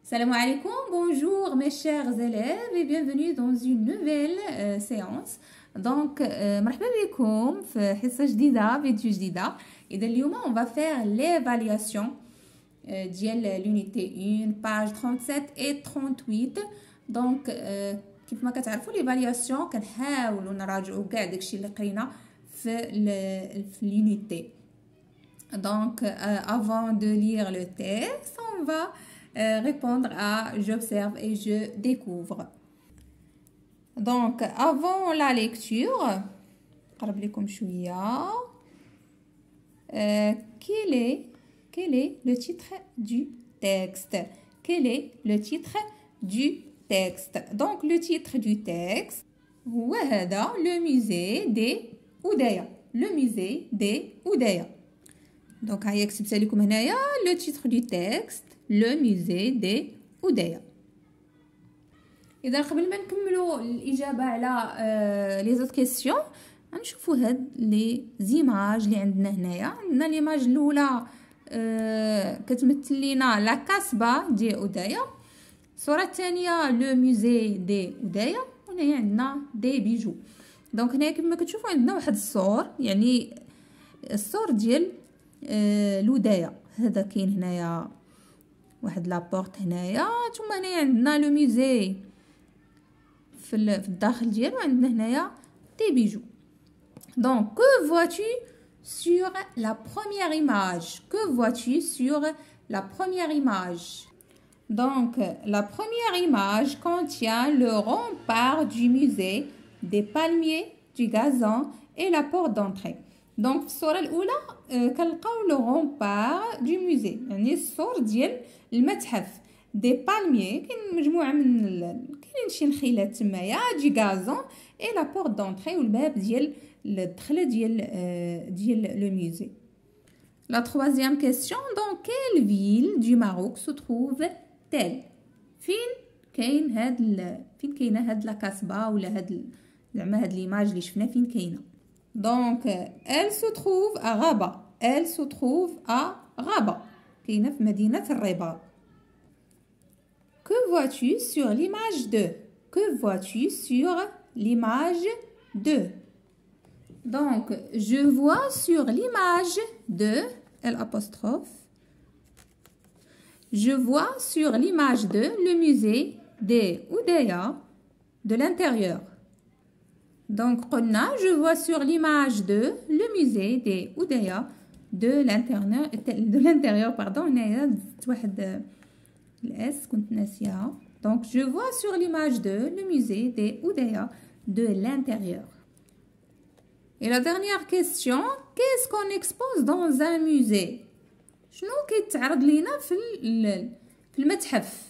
Salam alaikum, bonjour mes chers élèves et bienvenue dans une nouvelle séance. Donc, مرحبا بكم في حصة جديدة فيديو جديدة. إذا اليوم on va faire l'évaluation ديال l'unité 1 page 37 et 38. Donc كيف ما كتعرفوا l'évaluation كنحاولوا نراجعوا كاع داكشي اللي قرينا في l'unité. Donc avant de lire le texte, on va répondre à j'observe et je découvre. Donc avant la lecture, quel est le titre du texte? Quel est le titre du texte? Donc le titre du texte وهذا le musée des Oudaya. Le musée des Oudaya. Donc هيا كتبت لكم هنايا le titre du texte le musée des Oudaya. إذا قبل ما نكملوا الإجابة على لي زوت كيسيون غنشوفوا هاد لي زيماج اللي عندنا هنايا. عندنا ليماج الأولى كتمثل لينا لا كاسبا دي أودايا. الصورة الثانية لو موزي دي أودايا، وهنايا عندنا دي بيجو. دونك هنايا كما كتشوفوا عندنا واحد الصور، يعني الصور ديال لودايا. هذا كاين هنايا واحد لابورت هنايا، ثم هنايا عندنا لو موزي في الداخل ديالو، عندنا هنايا دي بيجو. Donc que vois-tu sur la première image? Que vois-tu sur la première image? Donc la première image contient le rempart du musée, des palmiers, du gazon et la porte d'entrée. Donc في الصورة الأولى كنلقاو لو رومبار دو موزي، يعني السور ديال المتحف. دي بالميي كاين مجموعة من كاينين شي نخيلات تمايا، دي غازون اي لا بورت دونطري والباب ديال الدخلة ديال لو موزي. La troisième question, dans quelle ville du Maroc se trouve-t-elle? فين كاينه هاد لا كاسبا ولا زعما هاد ليماج اللي شفنا فين كاينه؟ Donc elle se trouve à Rabat. Elle se trouve à Rabat. كاينه في مدينة الرباط. Que vois-tu sur l'image 2? Que vois-tu sur l'image 2? Donc je vois sur l'image 2 l'apostrophe. Je vois sur l'image 2 le musée des Oudaya de l'intérieur. Donc je vois sur l'image 2 le musée des Oudaya de l'intérieur. Pardon, donc je vois sur l'image 2 le musée des Oudaya de l'intérieur. Et la dernière question, qu'est-ce qu'on expose dans un musée? شنو كيتعرض لينا في المتحف؟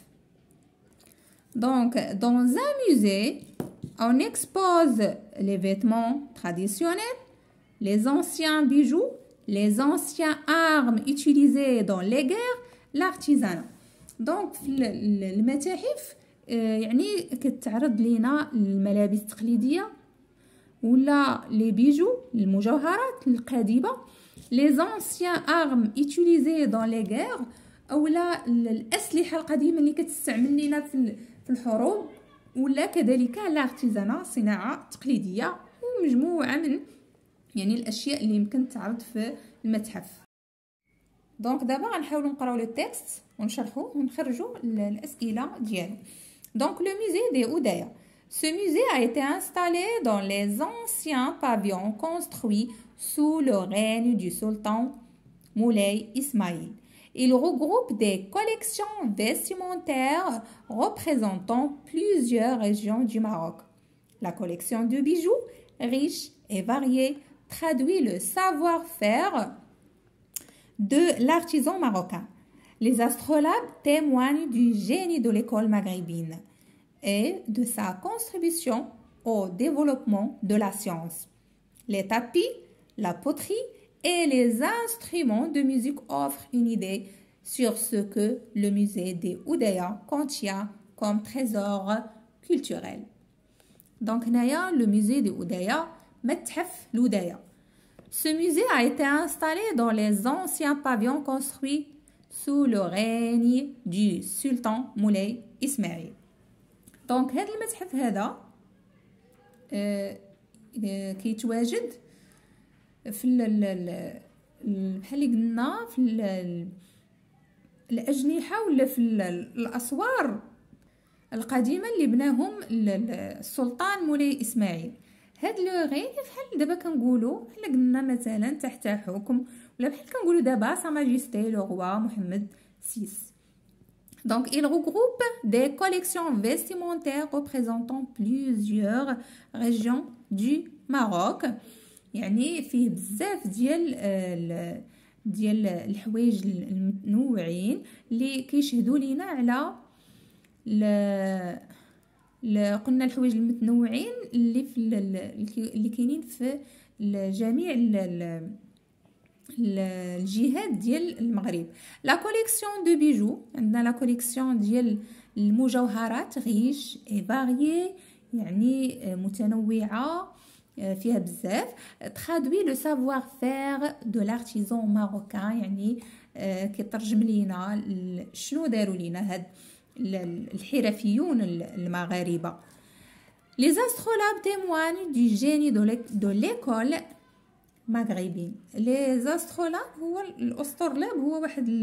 Donc dans un musée on expose les vêtements traditionnels, les anciens bijoux, les anciennes armes utilisées dans les guerres, l'artisanat. Donc في المتاحف يعني كتعرض لينا الملابس التقليدية ولا لي بيجو المجوهرات القديمة، les anciennes armes utilisées dans les guerres اولا الأسلحة القديمة اللي كتستعمل لينا في الحروب، ولا كذلك الارتيزانا صناعة تقليدية، ومجموعة من يعني الأشياء اللي يمكن تعرض في المتحف. دونك دابا غنحاولوا نقراو لو تكست ونشرحوه ونخرجوا الأسئلة ديالو. Donc le musée des Oudaya. Ce musée a été installé dans les anciens pavillons construits sous le règne du sultan Moulay Ismaïl. Il regroupe des collections vestimentaires représentant plusieurs régions du Maroc. La collection de bijoux, riche et variée, traduit le savoir-faire de l'artisan marocain. Les astrolabes témoignent du génie de l'école maghrébine et de sa contribution au développement de la science. Les tapis, la poterie et les instruments de musique offrent une idée sur ce que le musée des Oudaya contient comme trésor culturel. Donc, le musée des Oudaya, متحف l'Oudaya. Ce musée a été installé dans les anciens pavillons construits sous le règne du sultan مولاي إسماعيل. دونك هذا المتحف هذا كيتواجد في بحال اللي قلنا في الأجنحة ولا في الأسوار القديمة اللي بناهم السلطان مولاي إسماعيل. هاد لو غين بحال دابا كنقولوا بحال قلنا مثلا تحت حكم، ولا بحال كنقولوا دابا سا ماجيستي لو روا محمد VI. Donc il regroupe des collections vestimentaires représentant plusieurs régions du Maroc. يعني فيه بزاف ديال الحوايج المتنوعين اللي كيشهدوا لينا على قلنا الحوايج المتنوعين اللي في اللي كاينين في جميع الجهات ديال المغرب. لا كوليكسيون دو بيجو، عندنا لا كوليكسيون ديال المجوهرات غيش اي فاريي، يعني متنوعه فيها بزاف. ترادوي لو سافوار فير دو لارتيزون ماروكان، يعني كيترجم لينا شنو داروا لينا هاد الحرفيون المغاربه. Les astrolabes témoignent du génie de l'école maghrébine. Les astrolabes هو الاسطرلاب، هو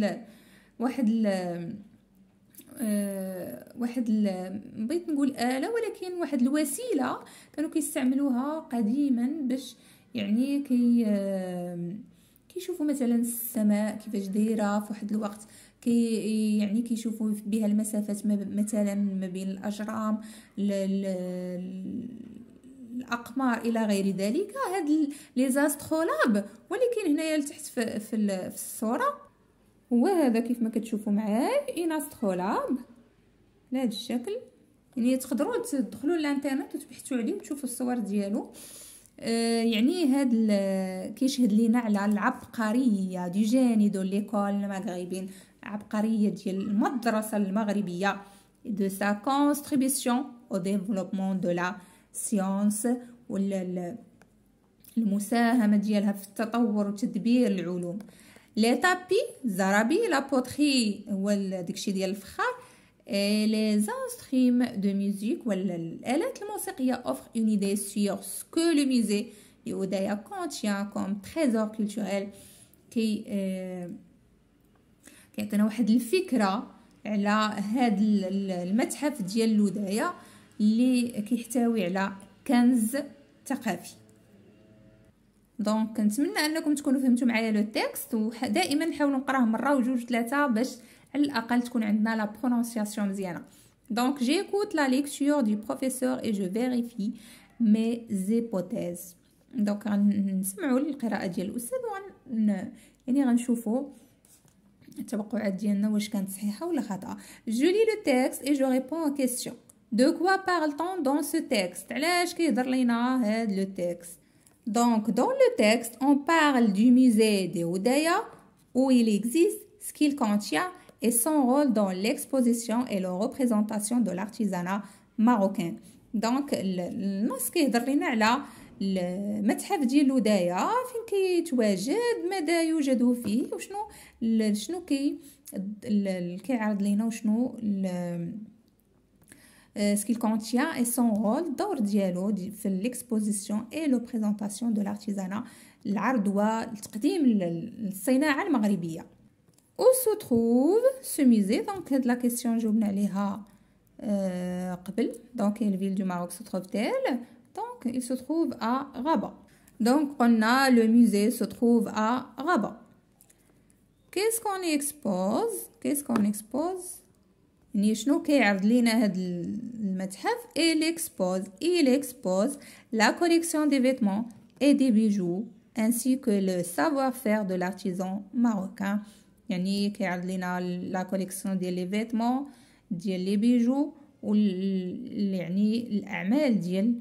واحد بغيت نقول آلة، ولكن واحد الوسيلة كانوا كيستعملوها قديما باش يعني كيشوفوا مثلا السماء كيفاش دايره في واحد الوقت، يعني كيشوفوا بها المسافات مثلا ما بين الأجرام الأقمار إلى غير ذلك. هاد لي زاسترولاب، ولكن هنايا لتحت في الصورة هو هذا كيف ما كتشوفوا معايا ان استرولاب بهذا الشكل. يعني تقدروا تدخلوا للانترنت وتبحثوا عليه وتشوفوا الصور ديالو. يعني هذا كيشهد لينا على العبقريه دي جيني دو ليكول المغربين، عبقريه ديال المدرسه المغربيه دو سا كونستريبيسيون او ديفلوبمون دو لا سيونس، ولا المساهمه ديالها في التطور وتدبير العلوم. لي تابي الزرابي، لا بوتري هو داكشي ديال الفخار، لي انسترومون دو ميوزيك ولا الالات الموسيقيه اوفر اون ايدي سور سكو لو ميوزي لودايا كونتيان كوم تريزور كولتوريل. كيعطينا واحد الفكره على هذا المتحف ديال لودايا اللي كيحتوي على كنز ثقافي. دونك كنتمنى انكم تكونوا فهمتوا معايا لو تيكست، ودائما نحاولوا نقراه مره وجوج ثلاثه باش على الاقل تكون عندنا لا برونونسياسيون مزيانه. دونك جيكوت لا ليكتور دو بروفيسور اي جو فيريفي مي زيبوتيز. دونك غنسمعوا القراءه ديال الاستاذ يعني غنشوفوا التوقعات ديالنا واش كانت صحيحه ولا خطا. جو لي لو تيكست اي جو ريبون او كيسيون. دو كوا بارل-t-on dans ce texte؟ علاش كيهضر لينا هاد لو تيكست؟ Donc, dans le texte, on parle du musée de Oudaya, où il existe ce qu'il contient et son rôle dans l'exposition et la représentation de l'artisanat marocain. Donc, النص كيهضر لنا على المتحف ديال لودايا فين كيتواجد، ماذا يوجد فيه، وشنو كيعرض لنا وشنو ce qu'il contient et son rôle، الدور ديالو في l'exposition et la présentation de l'artisanat، العرض والتقديم للصناعة المغربية. où se trouve ce musée؟ donc هاد لا كيسيون جاوبنا عليها قبل. donc quelle ville du Maroc se trouve-t-elle؟ donc il se trouve à Rabat. donc قلنا le musée se trouve à Rabat. qu'est-ce qu'on expose؟ يعني شنو كيعرض لينا هاد المتحف؟ il expose la collection des vêtements et des bijoux ainsi que le savoir-faire de l'artisan marocain. يعني كيعرض لينا لا كوليكسيون ديال لي فيتمون ديال لي بيجو يعني الاعمال ديال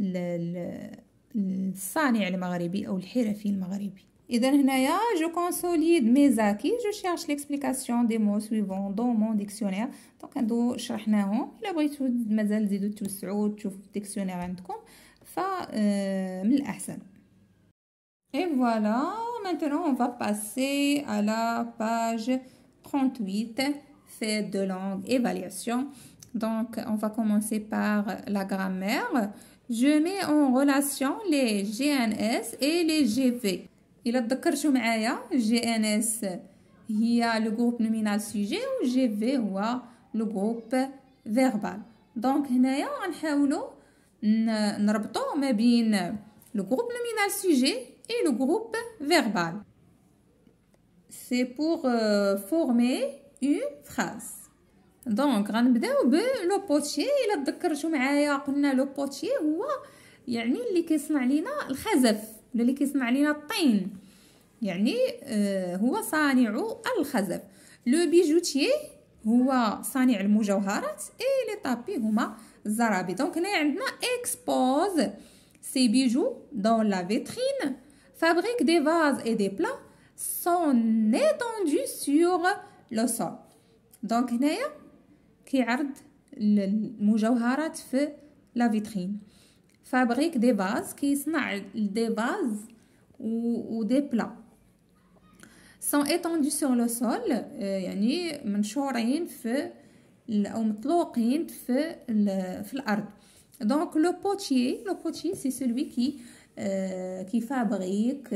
الصانع المغربي او الحرفي المغربي. إذا هنايا جو كونسوليد ميزاكي، جو شيرش ليكسبليكاسيون دي مو سويفون دون مون ديكسيونير. دونك هادو شرحناهم، الا بغيتو مازال تزيدو توسعو تشوفو الديكسيونير عندكم من الاحسن. Et voilà, maintenant on va passer à la page 38, fait de longue évaluation. Donc, on va commencer par la grammaire. Je mets en relation les GNS et les GV. إلا تذكرتوا معايا GNS هي le groupe nominal sujet و GV هو le groupe verbal. Donc هنايا غنحاولوا نربطوا ما بين le groupe nominal sujet et le groupe verbal. C'est pour former une phrase. دونك غنبداو بلو بوتيي. الا تذكرتوا معايا قلنا لو بوتيي هو يعني اللي كيصنع لينا الخزف ولا اللي كيصنع لينا الطين، يعني هو صانع الخزف. لو بيجوتيي هو صانع المجوهرات اي لي طابي هما الزرابي. دونك هنا عندنا expose ces bijoux dans la vitrine, fabrique des vases et des plats, sont étendus sur le sol. دونك هنايا كيعرض المجوهرات في لا فيترين. فابريك دي فاز كيصنع دي فاز و دي بلا. سون étendus sur le sol يعني منشورين في او مطلوقين في الارض. دونك لو بوتيي سي celui qui fabrique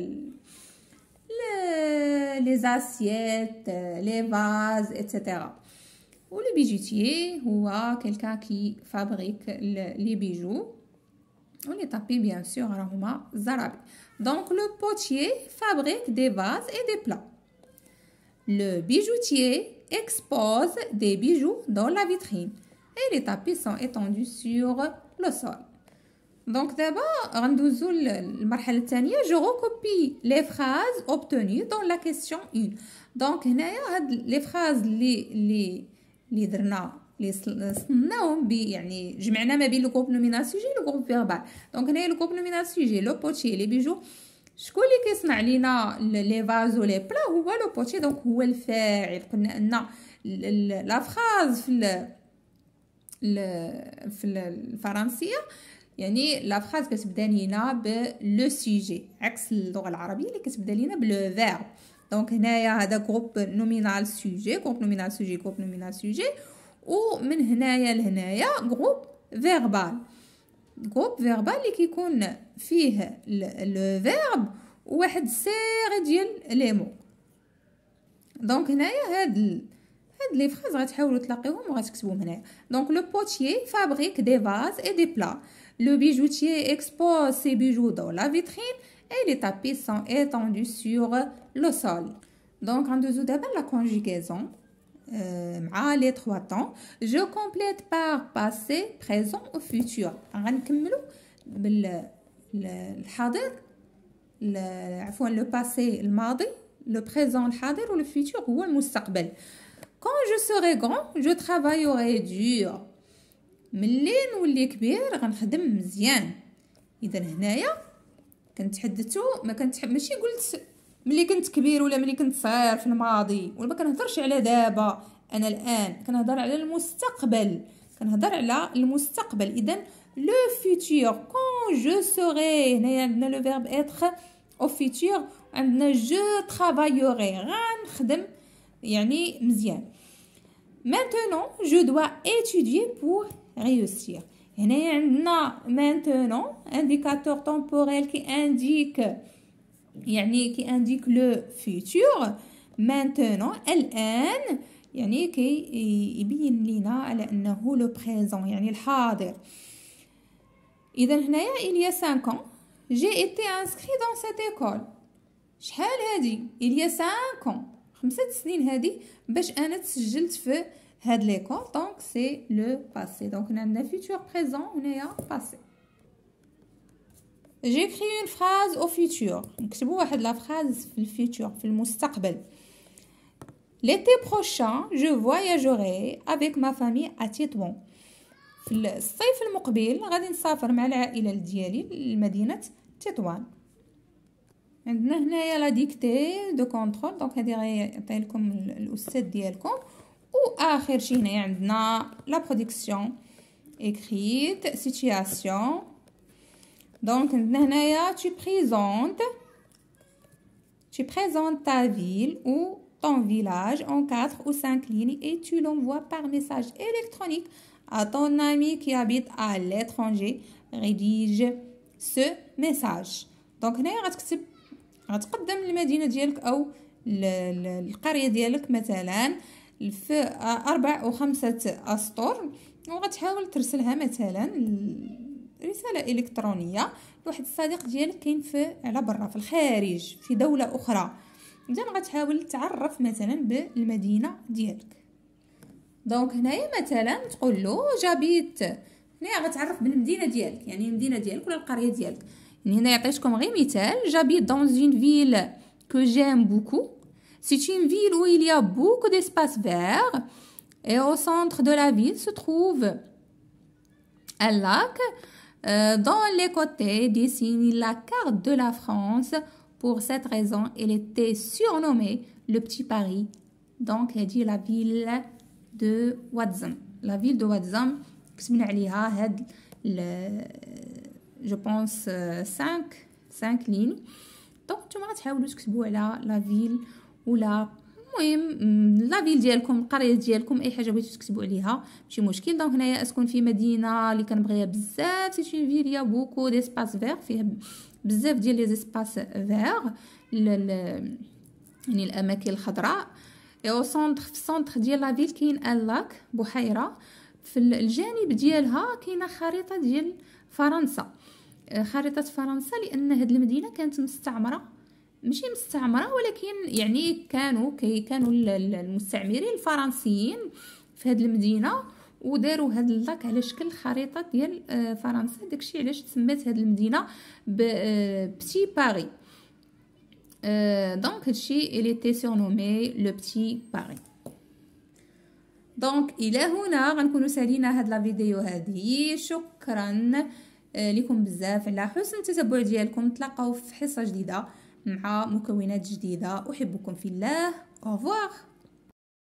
les assiettes, les vases, etc. Ou le bijoutier هو quelqu'un qui fabrique les bijoux. Ou les tapis bien sûr هما الزرابي. Donc le potier fabrique des vases et des plats. Le bijoutier expose des bijoux dans la vitrine et les tapis sont étendus sur le sol. Donc d'abord غندوزو المرحله الثانيه. je recopie les phrases obtenues dans la question 1. donc هنايا هاد لي phrases اللي درنا اللي صناوهم يعني جمعنا ما بين لو غروب نومينال سوجي لو غروب فيربال. دونك هنايا لو غروب نومينال سوجي لو بوتشي لي بيجو. شكون اللي كيصنع لينا لي فاز ولي بلا؟ هو لو بوتشي. دونك هو الفاعل. قلنا ان لا فراز في الفرنسيه يعني لا فراز كتبدا لينا بلو سوجي عكس اللغه العربيه اللي كتبدا لينا بلو فيرب. دونك هنايا هذا جروب نومينال سوجي جروب نومينال سوجي جروب نومينال سوجي. ومن هنايا لهنايا جروب فيربال. جروب فيربال اللي كيكون فيه لو فيرب وواحد سيري ديال لي مو. دونك هنايا هاد لي فراز غتحاولوا تلاقيوهم وغتكتبوهم هنايا. دونك لو بوتيي فابريك دي فاز اي دي بلا. Le bijoutier expose ses bijoux dans la vitrine et les tapis sont étendus sur le sol. Donc, on a d'abord la conjugaison. Les trois temps. Je complète par passé, présent ou futur. On va الحاضر عفوا le passé الماضي, le présent الحاضر و le futur هو المستقبل. Quand je serai grand, je travaillerai dur. ملي نولي كبير غنخدم مزيان. اذا هنايا كنتحدثوا ماشي قلت ملي كنت كبير ولا ملي كنت صغير في الماضي، ولا ما كنهضرش على دابا انا الان، كنهضر على المستقبل. اذا لو فيتور كون جو سوري هنايا عندنا لو فيرب اتر او فيتور، عندنا جو ترافايوري غنخدم يعني مزيان. maintenant je dois étudier pour réussir. هنا عندنا maintenant indicateur temporel qui indique le futur. maintenant الآن يعني كي يبين لنا على أنه le présent يعني الحاضر. إذا هنايا il y a 5 ans j'ai été inscrit dans cette école. شحال هادي il y a 5 ans 5 سنين هادي باش أنا تسجلت في هاد ليكول. دونك سي لو باسي. دونك عندنا فيتور بريزون هنايا باسي. جيكري اون فراز او فيتور. نكتبوا واحد لا فراز في الفيتور في المستقبل. l'été prochain je voyagerai avec ma famille à Tétouan. في الصيف المقبل غادي نسافر مع العائله ديالي لمدينه تطوان. عندنا هنايا لا ديكتي دو كونترول. دونك هذه غيعطي لكم الاستاذ ديالكم. واخر شيء هنا عندنا لا برودكسيون écrite situation. دونك عندنا هنايا tu présentes ta ville ou ton village en 4 ou 5 lignes et tu l'envoies par message électronique à ton ami qui habite à l'étranger. Rédige ce message. دونك هنايا غتقدم المدينة ديالك أو القرية ديالك مثلا في 4 أو 5 أسطر، وغتحاول ترسلها مثلا رسالة إلكترونية لواحد الصديق ديالك كاين على برا في الخارج في دولة أخرى. إذا غتحاول تعرف مثلا بالمدينة ديالك. دونك هنايا مثلا تقول له جابيت، هنايا غتعرف بالمدينة ديالك يعني المدينة ديالك ولا القرية ديالك. يعني هنا عطيتكم غير مثال، j'habite dans une ville que j'aime beaucoup. C'est une ville où il y a beaucoup d'espaces verts et au centre de la ville se trouve un lac. Dans les côtés dessine la carte de la France. Pour cette raison, elle était surnommée le Petit Paris. Donc, elle dit la ville de Ouarzam. La ville de Ouarzam, كتبنا عليها هاد je pense 5 lignes. دونك نتوما غتحاولوا تكتبوا على لا فيل ولا المهم لا فيل ديالكم، القريه ديالكم، اي حاجه بغيتو تكتبوا عليها ماشي مشكل. دونك هنايا اسكن في مدينه اللي كنبغيها بزاف، سي اون فيل يا بوكو ديسباس فير، فيها بزاف ديال لي زيسباس فير يعني الاماكن الخضراء. او سونتر، في السونتر ديال لا فيل كاين ان لاك بحيره، في الجانب ديالها كاينه خريطه ديال فرنسا، خريطه فرنسا، لان هاد المدينه كانت مستعمره، ماشي مستعمره ولكن يعني كانوا المستعمرين الفرنسيين في هاد المدينه وداروا هاد اللاك على شكل خريطه ديال فرنسا. داكشي علاش تسمات هاد المدينه بتي باري. دونك هادشي il était surnommé le petit Paris. دونك الى هنا غنكونوا سالينا هاد لا فيديو هذه. شكرا لكم بزاف على حسن التتبع ديالكم. نتلاقاو في حصه جديده مع مكونات جديده. احبكم في الله. au revoir.